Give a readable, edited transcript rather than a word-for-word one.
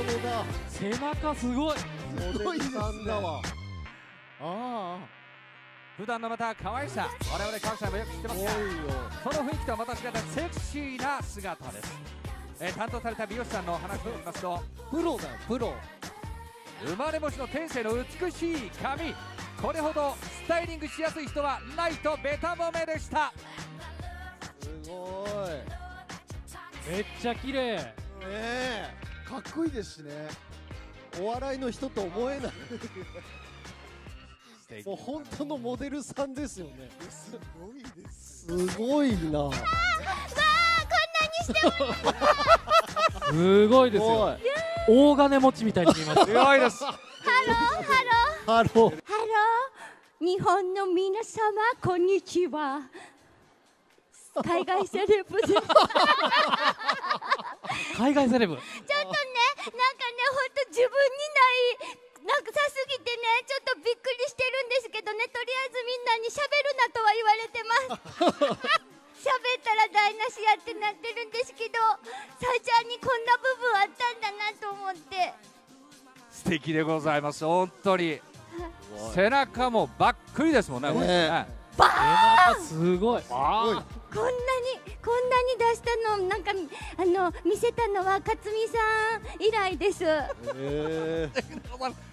物だ。 背中すごい。 モデルさんだわ。あ普段のまた可愛さ、我々関西もよく知ってますが、その雰囲気とはまた違ったセクシーな姿です。担当された美容師さんの話を聞きますと、 プロだよ、プロ。 生まれ持ちの天性の美しい髪、これほどスタイリングしやすい人はないとベタ褒めでした。 すごい。 めっちゃ綺麗。 ねえ、かっこいいですしね。お笑いの人と思えない。もう本当のモデルさんですよね。すごいです。すごいな。 すごいですよ。大金持ちみたいに見えます。 すごいです。 ハロー。 日本の皆様こんにちは。海外セレブです。 海外セレブ。 ちょっとね、なんかね、ほんと自分にない、なんかさすぎてね、ちょっとびっくりしてるんですけどね、とりあえずみんなに喋るなとは言われてます。喋ったら台無しやってなってるんですけど、さあちゃんにこんな部分あったんだなと思って。 素敵でございます。本当に背中もばっくりですもんね。 背中すごい。 こんなに出したの、なんか見せたのは勝美さん以来です。